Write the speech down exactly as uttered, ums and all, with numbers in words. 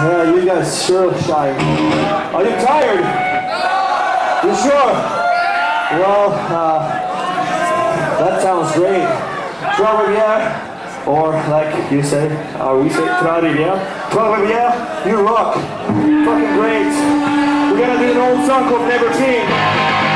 Yeah, you guys sure shine. Are you tired? You sure? Well, uh, that sounds great. Trois rivières, or like you say, uh, we say Trois rivières. Trois rivières, you rock. Fucking great. We're gonna do an old song called Never King.